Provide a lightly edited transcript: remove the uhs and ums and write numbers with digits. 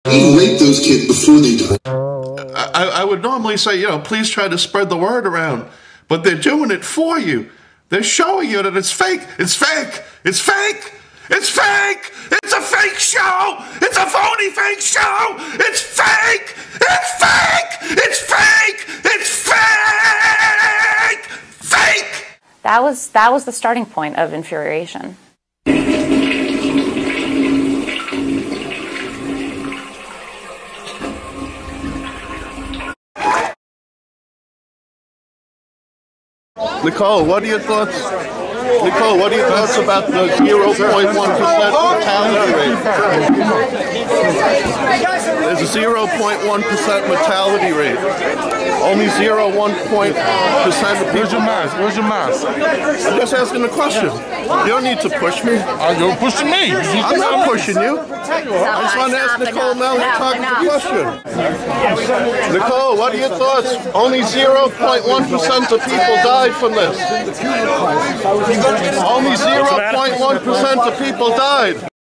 You rape those kids before they die. I would normally say, you know, please try to spread the word around, but they're doing it for you. They're showing you that it's fake. It's fake. It's fake. It's fake. It's a fake show. It's a phony fake show. It's fake. It's fake. It's fake. It's fake. Fake. That was the starting point of infuriation. Nicole, what are your thoughts? Nicole, what are your thoughts about the 0.1% mortality rate? There's a 0.1% mortality rate. Only 0.1% of people. Where's your mask? Where's your mask? I'm just asking a question. You don't need to push me. You're pushing me. I'm not pushing you. I just want to ask Nicole now to talk to the question. Nicole, what are your thoughts? Only 0.1% of people died from this. Only 0.1% of people died.